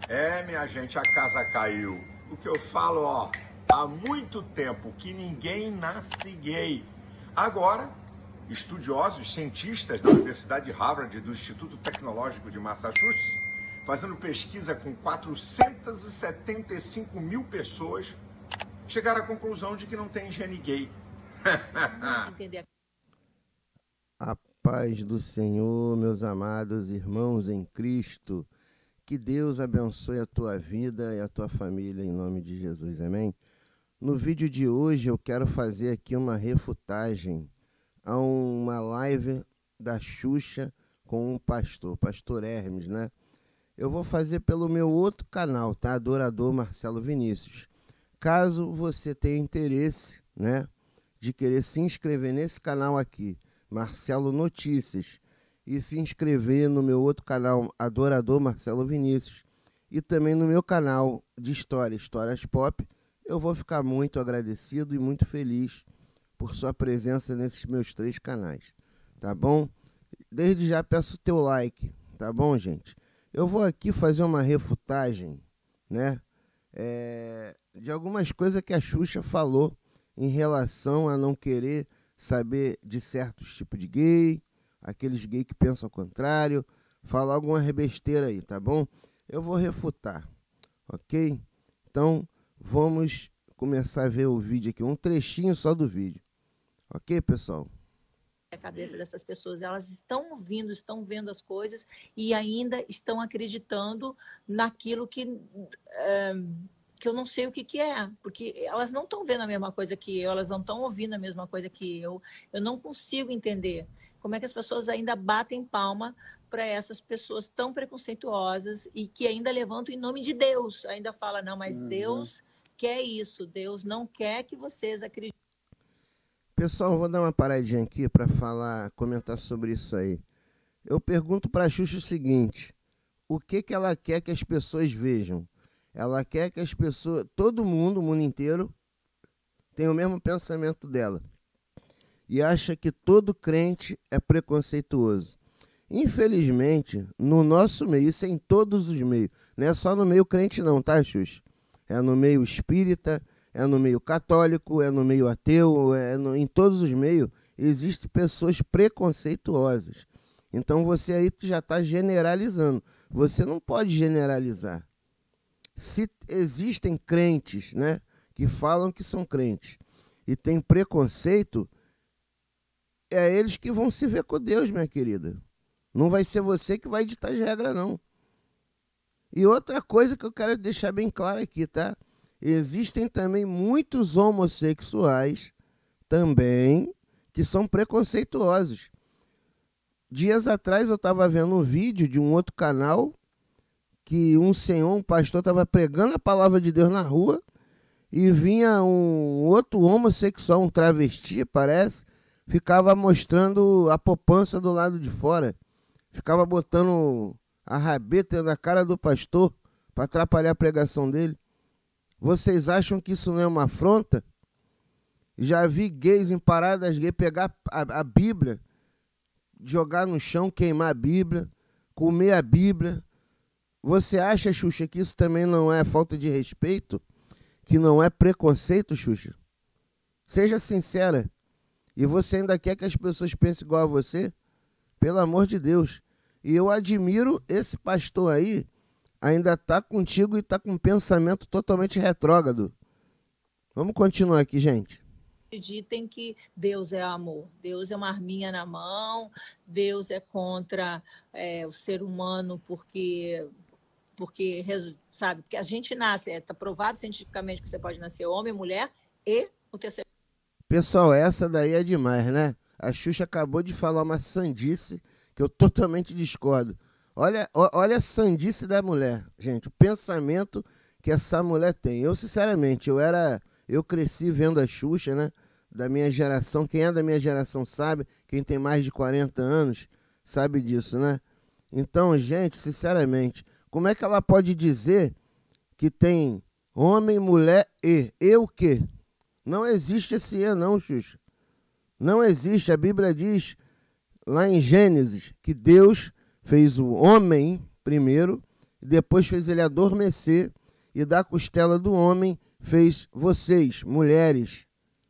É, minha gente, a casa caiu. O que eu falo, ó, há muito tempo que ninguém nasce gay. Agora, estudiosos, cientistas da Universidade de Harvard e do Instituto Tecnológico de Massachusetts, fazendo pesquisa com 475 mil pessoas, chegaram à conclusão de que não tem gene gay. A paz do Senhor, meus amados irmãos em Cristo. Que Deus abençoe a tua vida e a tua família em nome de Jesus, amém? No vídeo de hoje eu quero fazer aqui uma refutagem a uma live da Xuxa com um pastor Hermes, né? Eu vou fazer pelo meu outro canal, tá? Adorador Marcelo Vinícius. Caso você tenha interesse, né, de querer se inscrever nesse canal aqui, Marcelo Notícias, e se inscrever no meu outro canal, Adorador Marcelo Vinícius, e também no meu canal de Histórias Pop, eu vou ficar muito agradecido e muito feliz por sua presença nesses meus 3 canais, tá bom? Desde já peço o teu like, tá bom, gente? Eu vou aqui fazer uma refutagem, né, de algumas coisas que a Xuxa falou em relação a não querer saber de certos tipos de gay, aqueles gays que pensam ao contrário, falar alguma besteira aí, tá bom? Eu vou refutar, ok? Então, vamos começar a ver o vídeo aqui, um trechinho só do vídeo. Ok, pessoal? A cabeça dessas pessoas, elas estão ouvindo, estão vendo as coisas e ainda estão acreditando naquilo que eu não sei o que é, porque elas não estão vendo a mesma coisa que eu, elas não estão ouvindo a mesma coisa que eu não consigo entender como é que as pessoas ainda batem palma para essas pessoas tão preconceituosas e que ainda levantam em nome de Deus, ainda fala, não, mas Deus quer isso, Deus não quer que vocês acreditem. Pessoal, eu vou dar uma paradinha aqui para comentar sobre isso aí. Eu pergunto para a Xuxa o seguinte, o que ela quer que as pessoas vejam? Ela quer que as pessoas, todo mundo, o mundo inteiro, tenha o mesmo pensamento dela. E acha que todo crente é preconceituoso. Infelizmente, no nosso meio, isso é em todos os meios, não é só no meio crente não, tá, Xuxa? É no meio espírita, é no meio católico, é no meio ateu, em todos os meios existem pessoas preconceituosas. Então você aí já está generalizando. Você não pode generalizar. Se existem crentes, né, que falam que são crentes e tem preconceito, é eles que vão se ver com Deus, minha querida. Não vai ser você que vai ditar as regras, não. E outra coisa que eu quero deixar bem claro aqui, tá? Existem também muitos homossexuais também que são preconceituosos. Dias atrás eu estava vendo um vídeo de um outro canal que um pastor, estava pregando a palavra de Deus na rua e vinha um outro homossexual, um travesti, parece, ficava mostrando a poupança do lado de fora, ficava botando a rabeta na cara do pastor para atrapalhar a pregação dele. Vocês acham que isso não é uma afronta? Já vi gays em paradas gays pegar a Bíblia, jogar no chão, queimar a Bíblia, comer a Bíblia. Você acha, Xuxa, que isso também não é falta de respeito? Que não é preconceito, Xuxa? Seja sincera. E você ainda quer que as pessoas pensem igual a você? Pelo amor de Deus. E eu admiro esse pastor aí, ainda está contigo e está com um pensamento totalmente retrógrado. Vamos continuar aqui, gente. Acreditem que Deus é amor, Deus é uma arminha na mão, Deus é contra o ser humano porque sabe, porque a gente nasce, está provado cientificamente que você pode nascer homem, mulher e o terceiro. Pessoal, essa daí é demais, né? A Xuxa acabou de falar uma sandice que eu totalmente discordo. Olha a sandice da mulher, gente, o pensamento que essa mulher tem. Eu, sinceramente, eu cresci vendo a Xuxa, né? Da minha geração, quem é da minha geração sabe, quem tem mais de 40 anos sabe disso, né? Então, gente, sinceramente, como é que ela pode dizer que tem homem, mulher e o quê? Não existe esse E não, Xuxa. Não existe, a Bíblia diz lá em Gênesis que Deus fez o homem primeiro e depois fez ele adormecer, e da costela do homem fez vocês, mulheres,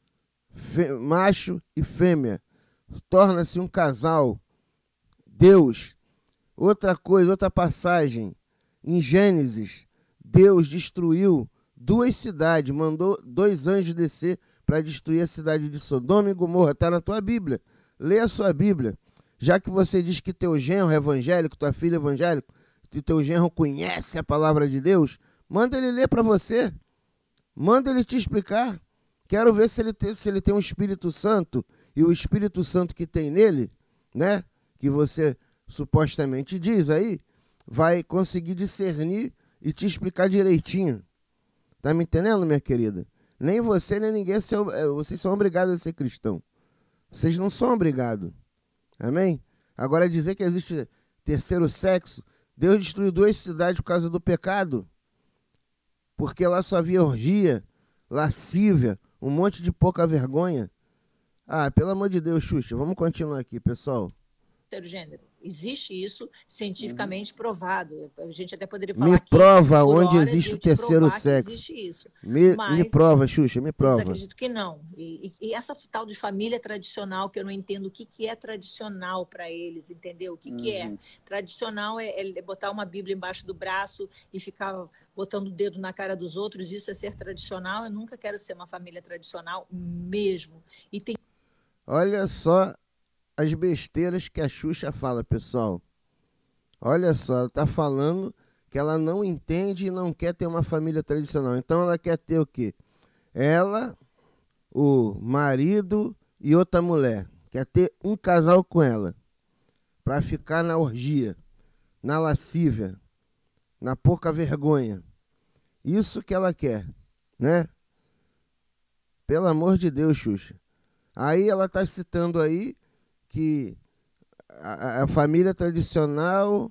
macho e fêmea. Torna-se um casal. Deus. Outra coisa, outra passagem. Em Gênesis, Deus destruiu 2 cidades, mandou 2 anjos descer para destruir a cidade de Sodoma e Gomorra. Está na tua Bíblia. Lê a sua Bíblia. Já que você diz que teu genro é evangélico, tua filha é evangélica, que teu genro conhece a palavra de Deus, manda ele ler para você. Manda ele te explicar. Quero ver se ele tem um Espírito Santo, e o Espírito Santo que tem nele, né, que você supostamente diz aí, vai conseguir discernir e te explicar direitinho. Tá me entendendo, minha querida? Nem você, nem ninguém, vocês são obrigados a ser cristão. Vocês não são obrigados. Amém? Agora, dizer que existe terceiro sexo, Deus destruiu 2 cidades por causa do pecado, porque lá só havia orgia, lascívia, um monte de pouca vergonha. Ah, pelo amor de Deus, Xuxa, vamos continuar aqui, pessoal. Terceiro gênero. Existe isso cientificamente provado. A gente até poderia falar me aqui prova por onde horas existe e o terceiro provar que sexo. existe isso. Me prova, Xuxa, me prova. Mas acredito que não. E essa tal de família tradicional, que eu não entendo o que é tradicional para eles, entendeu? O que é? Tradicional é botar uma Bíblia embaixo do braço e ficar botando o dedo na cara dos outros. Isso é ser tradicional. Eu nunca quero ser uma família tradicional mesmo. E tem... Olha só as besteiras que a Xuxa fala, pessoal. Olha só, ela está falando que ela não entende e não quer ter uma família tradicional. Então ela quer ter o quê? Ela, o marido e outra mulher. Quer ter um casal com ela, para ficar na orgia, na lascívia, na pouca vergonha. Isso que ela quer, né? Pelo amor de Deus, Xuxa. Aí ela está citando aí que a família tradicional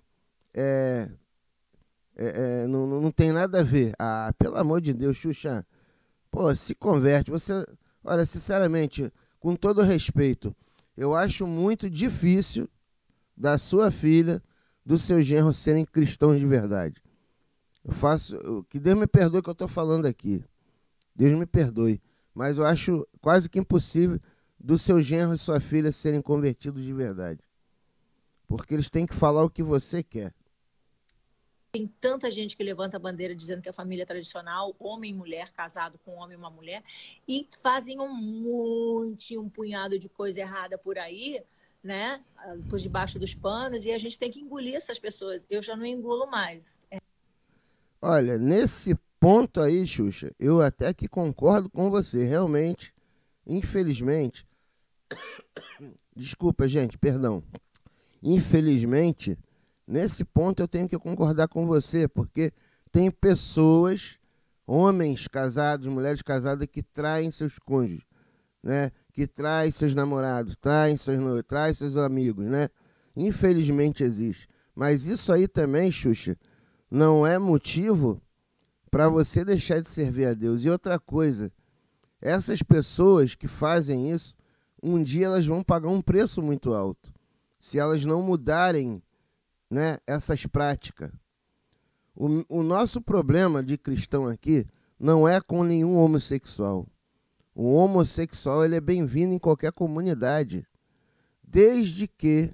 não tem nada a ver. Ah, pelo amor de Deus, Xuxa. Pô, se converte. Você, olha, sinceramente, com todo respeito, eu acho muito difícil da sua filha, do seu genro serem cristãos de verdade. Que Deus me perdoe que eu estou falando aqui. Deus me perdoe. Mas eu acho quase que impossível do seu genro e sua filha serem convertidos de verdade. Porque eles têm que falar o que você quer. Tem tanta gente que levanta a bandeira dizendo que a família é tradicional, homem e mulher, casado com um homem e uma mulher, e fazem um punhado de coisa errada por aí, né? Por debaixo dos panos, e a gente tem que engolir essas pessoas. Eu já não engulo mais. Olha, nesse ponto aí, Xuxa, eu até que concordo com você. Realmente, infelizmente, desculpa, gente, perdão. Infelizmente, nesse ponto eu tenho que concordar com você, porque tem pessoas, homens casados, mulheres casadas, que traem seus cônjuges, né? Que traem seus namorados, traem seus noivos, traem seus amigos, né? Infelizmente existe. Mas isso aí também, Xuxa, não é motivo para você deixar de servir a Deus. E outra coisa, essas pessoas que fazem isso, um dia elas vão pagar um preço muito alto, se elas não mudarem, né, essas práticas. O nosso problema de cristão aqui não é com nenhum homossexual. O homossexual, ele é bem-vindo em qualquer comunidade, desde que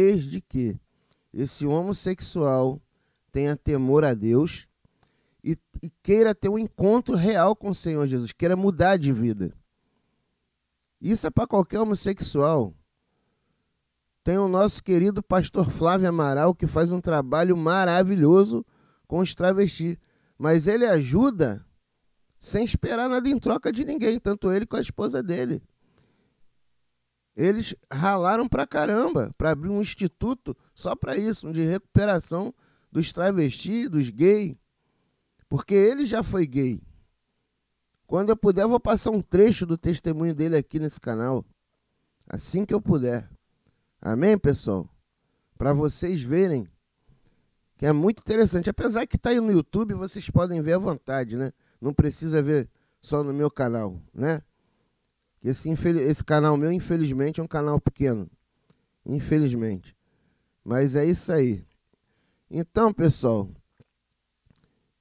esse homossexual tenha temor a Deus e queira ter um encontro real com o Senhor Jesus, queira mudar de vida. Isso é para qualquer homossexual. Tem o nosso querido pastor Flávio Amaral, que faz um trabalho maravilhoso com os travestis, mas ele ajuda sem esperar nada em troca de ninguém, tanto ele quanto a esposa dele. Eles ralaram pra caramba para abrir um instituto só para isso, de recuperação dos travestis, dos gays, porque ele já foi gay. Quando eu puder, eu vou passar um trecho do testemunho dele aqui nesse canal, assim que eu puder. Amém, pessoal? Para vocês verem que é muito interessante. Apesar que está aí no YouTube, vocês podem ver à vontade, né? Não precisa ver só no meu canal, né? Esse canal meu, infelizmente, é um canal pequeno. Infelizmente. Mas é isso aí. Então, pessoal,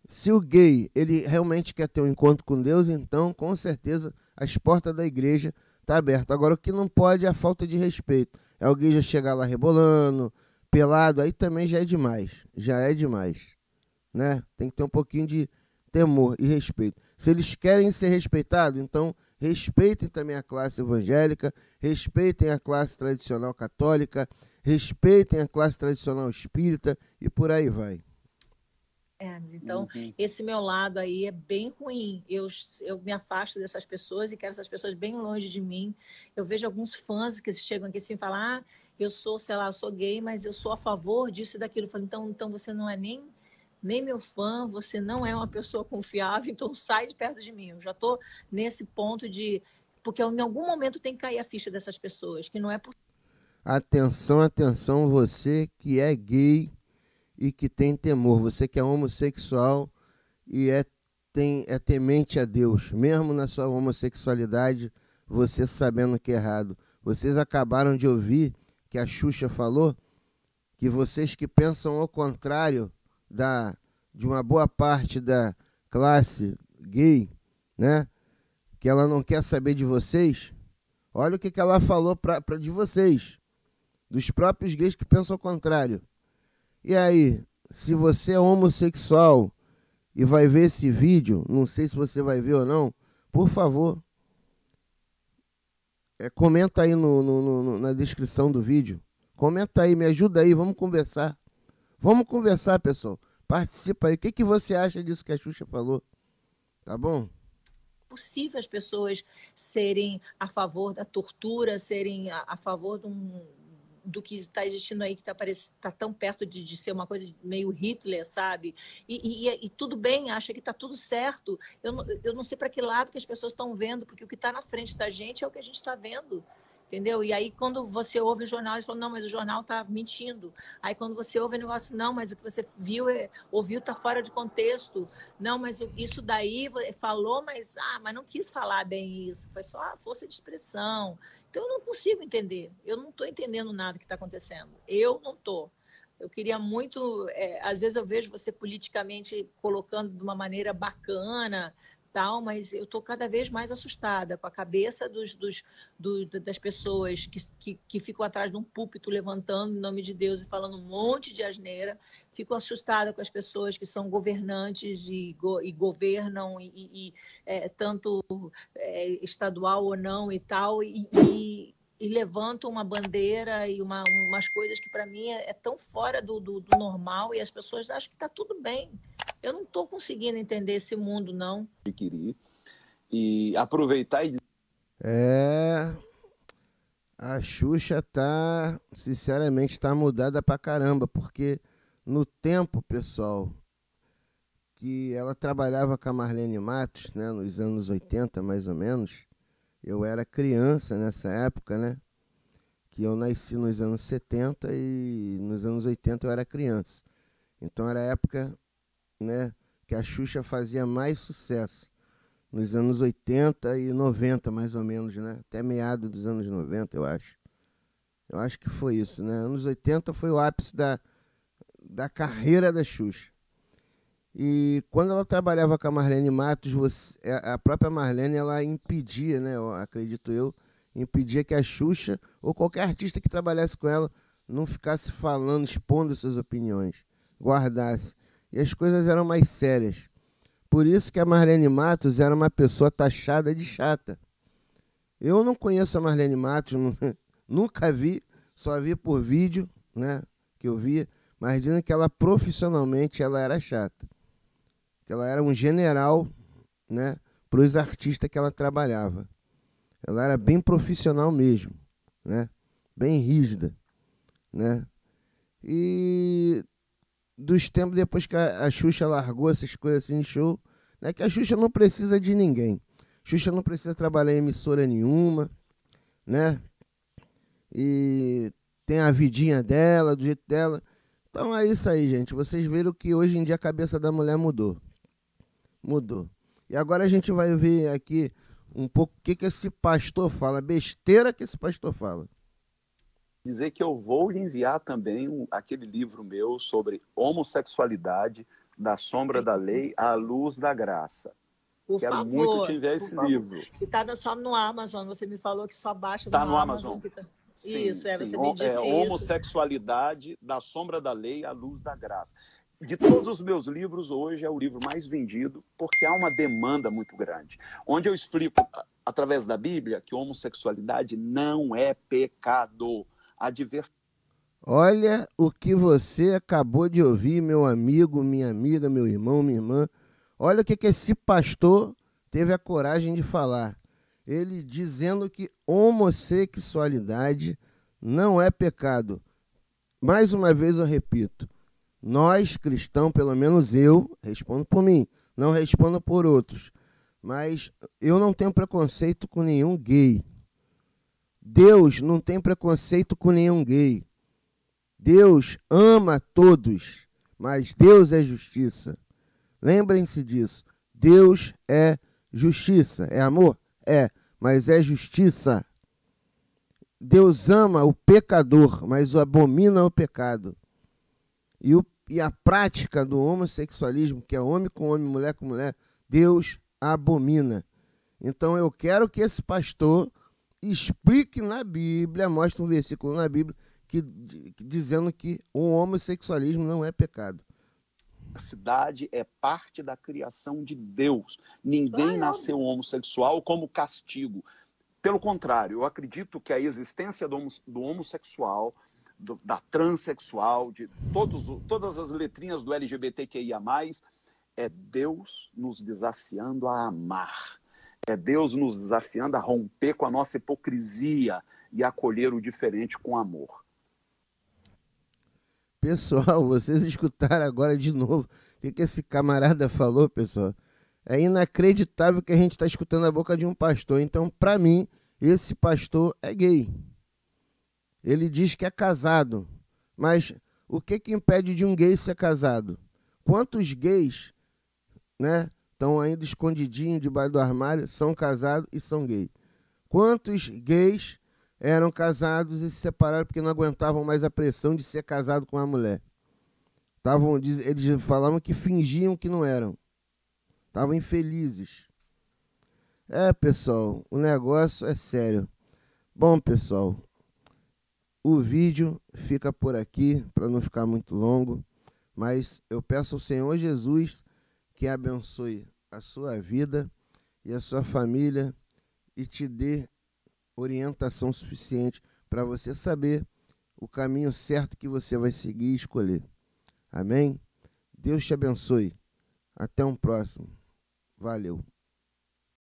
Se o gay ele realmente quer ter um encontro com Deus, então, com certeza, as portas da igreja estão abertas. Agora, o que não pode é a falta de respeito. É o gay já chegar lá rebolando, pelado, aí também já é demais. Já é demais. Né? Tem que ter um pouquinho de temor e respeito. Se eles querem ser respeitados, então respeitem também a classe evangélica, respeitem a classe tradicional católica, respeitem a classe tradicional espírita e por aí vai. Então, esse meu lado aí é bem ruim. Eu me afasto dessas pessoas e quero essas pessoas bem longe de mim. Eu vejo alguns fãs que chegam aqui assim e falam, eu sou, sei lá, eu sou gay, mas eu sou a favor disso e daquilo. Eu falo, então você não é nem meu fã, você não é uma pessoa confiável, então sai de perto de mim. Eu já estou nesse ponto de... Porque em algum momento tem que cair a ficha dessas pessoas, que não é possível. Atenção, atenção, você que é gay e que tem temor, você que é homossexual e é temente a Deus, mesmo na sua homossexualidade, você sabendo que é errado. Vocês acabaram de ouvir que a Xuxa falou que vocês que pensam ao contrário de uma boa parte da classe gay, né, que ela não quer saber de vocês, olha o que ela falou de vocês, dos próprios gays que pensam ao contrário. E aí, se você é homossexual e vai ver esse vídeo, não sei se você vai ver ou não, por favor, comenta aí na descrição do vídeo. Comenta aí, me ajuda aí, vamos conversar. Vamos conversar, pessoal. Participa aí. O que você acha disso que a Xuxa falou? Tá bom? Possível as pessoas serem a favor da tortura, serem a favor do que está existindo aí, que está tão perto de ser uma coisa meio Hitler, sabe? E tudo bem, acha que está tudo certo. Eu não sei para que lado que as pessoas estão vendo, porque o que está na frente da gente é o que a gente está vendo. Entendeu? E aí, quando você ouve o jornal, eles falam, não, mas o jornal está mentindo. Aí, quando você ouve o negócio, não, mas o que você ouviu está fora de contexto. Não, mas isso daí falou, mas não quis falar bem isso. Foi só a força de expressão. Então, eu não consigo entender. Eu não estou entendendo nada que está acontecendo. Eu não estou. Eu queria muito... às vezes eu vejo você politicamente colocando de uma maneira bacana... mas eu estou cada vez mais assustada com a cabeça das pessoas que ficam atrás de um púlpito levantando em nome de Deus e falando um monte de asneira. Fico assustada com as pessoas que são governantes e governam, tanto estadual ou não e tal, e levantam uma bandeira e umas coisas que para mim é tão fora do normal e as pessoas acham que está tudo bem. Eu não estou conseguindo entender esse mundo, não. Adquirir e aproveitar e... A Xuxa sinceramente, tá mudada pra caramba, porque no tempo, pessoal, que ela trabalhava com a Marlene Matos, né, nos anos 80, mais ou menos, eu era criança nessa época, né, que eu nasci nos anos 70 e nos anos 80 eu era criança. Então era a época, né, que a Xuxa fazia mais sucesso, nos anos 80 e 90, mais ou menos, né? Até meados dos anos 90, eu acho. Eu acho que foi isso, né? Anos 80 foi o ápice da carreira da Xuxa. E quando ela trabalhava com a Marlene Matos, a própria Marlene, ela impedia, né? Acredito eu, impedia que a Xuxa ou qualquer artista que trabalhasse com ela não ficasse falando, expondo suas opiniões, guardasse. E as coisas eram mais sérias. Por isso que a Marlene Matos era uma pessoa taxada de chata. Eu não conheço a Marlene Matos, nunca vi, só vi por vídeo, né, que eu via, mas dizem que ela profissionalmente ela era chata. Que ela era um general, né, para os artistas que ela trabalhava. Ela era bem profissional mesmo, né, bem rígida, né. E dos tempos depois que a Xuxa largou essas coisas assim de show, né, que a Xuxa não precisa de ninguém. Xuxa não precisa trabalhar em emissora nenhuma, né? E tem a vidinha dela, do jeito dela. Então é isso aí, gente. Vocês viram que hoje em dia a cabeça da mulher mudou. Mudou. E agora a gente vai ver aqui um pouco o que esse pastor fala, besteira que esse pastor fala. Dizer que eu vou lhe enviar também aquele livro meu sobre homossexualidade, Da Sombra da Lei à Luz da Graça. Por Quero favor, muito te enviar por esse favor. livro. E está só no Amazon. Você me falou que só baixa Tá no no Amazon. Amazon. Sim, isso, sim. você me disse isso. Homossexualidade, da Sombra da Lei à Luz da Graça. De todos os meus livros, hoje é o livro mais vendido, porque há uma demanda muito grande. Onde eu explico, através da Bíblia, que homossexualidade não é pecado. A diversidade. Olha o que você acabou de ouvir, meu amigo, minha amiga, meu irmão, minha irmã. Olha o que esse pastor teve a coragem de falar. Ele dizendo que homossexualidade não é pecado. Mais uma vez eu repito, nós cristãos, pelo menos eu, respondo por mim, não respondo por outros, mas eu não tenho preconceito com nenhum gay. Deus não tem preconceito com nenhum gay. Deus ama todos, mas Deus é justiça. Lembrem-se disso. Deus é justiça. É amor? É, mas é justiça. Deus ama o pecador, mas o abomina o pecado. E a prática do homossexualismo, que é homem com homem, mulher com mulher, Deus abomina. Então eu quero que esse pastor explique na Bíblia, mostre um versículo na Bíblia dizendo que o homossexualismo não é pecado. A cidade é parte da criação de Deus. Ninguém nasceu homossexual como castigo. Pelo contrário, eu acredito que a existência do homossexual, da transexual, de todas as letrinhas do LGBTQIA+, é Deus nos desafiando a amar. É Deus nos desafiando a romper com a nossa hipocrisia e acolher o diferente com amor. Pessoal, vocês escutaram agora de novo o que esse camarada falou, pessoal. É inacreditável que a gente está escutando a boca de um pastor. Então, para mim, esse pastor é gay. Ele diz que é casado. Mas o que impede de um gay ser casado? Quantos gays, né, estão ainda escondidinhos debaixo do armário, são casados e são gays? Quantos gays eram casados e se separaram porque não aguentavam mais a pressão de ser casado com uma mulher? Eles falavam que fingiam que não eram. Estavam infelizes. Pessoal, o negócio é sério. Bom, pessoal, o vídeo fica por aqui para não ficar muito longo, mas eu peço ao Senhor Jesus que abençoe a sua vida e a sua família e te dê orientação suficiente para você saber o caminho certo que você vai seguir e escolher. Amém? Deus te abençoe. Até um próximo. Valeu.